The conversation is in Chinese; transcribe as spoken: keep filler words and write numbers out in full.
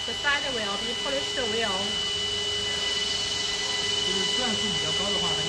The side will be polished will. 就是转速比较高的话，它